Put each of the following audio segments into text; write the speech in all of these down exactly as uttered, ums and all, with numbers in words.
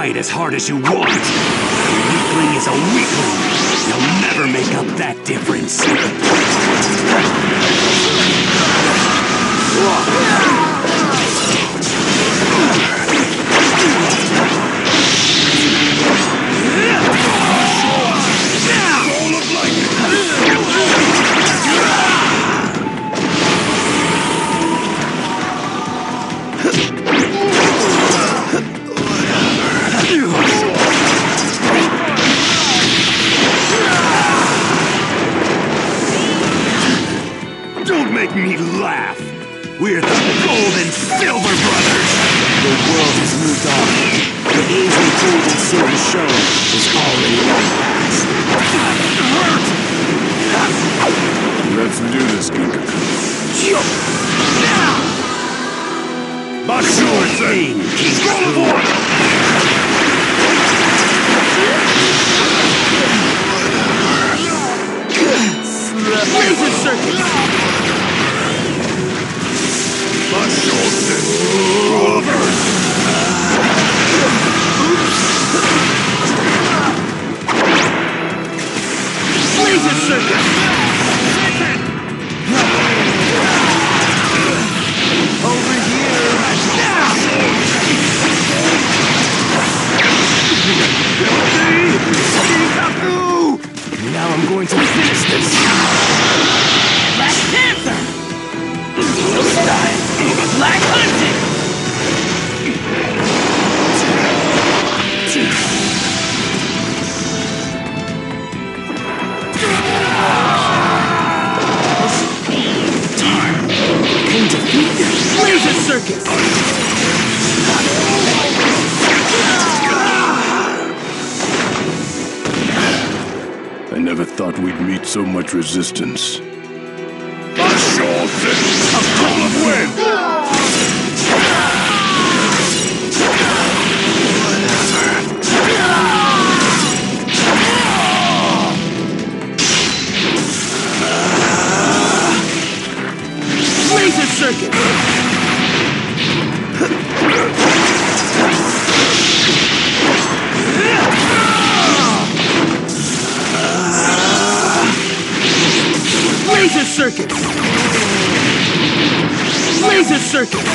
fight as hard as you want. A weakling is a weakling. You'll never make up that difference. Don't make me laugh! We're the Gold and Silver Brothers! The world has moved on. The age when gold and silver shone is already long past. Let's do this, Ginka. My sure thing, King. Laser circuit! My sure thing. Laser circuit! Over here! Now I'm going to finish this! Black Panther! No style! Black Hunted! Time! Can defeat them! Laser Circus! I never thought we'd meet so much resistance. A sure thing! A call of wind! Laser Circuit! Laser Circuit! Laser Circuit!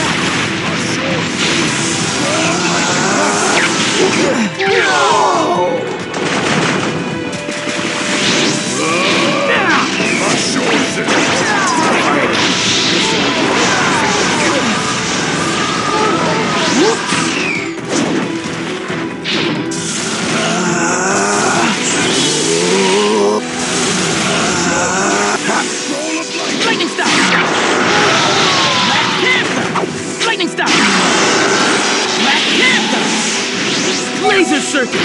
Lightning Stop! Black Panther! Lightning Stop! Black Panther! Laser Circuit!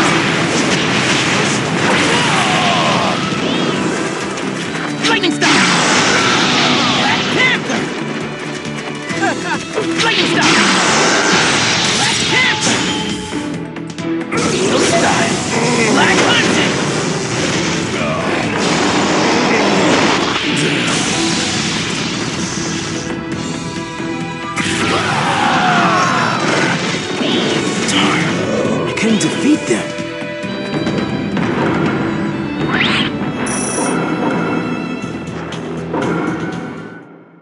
Lightning Stop!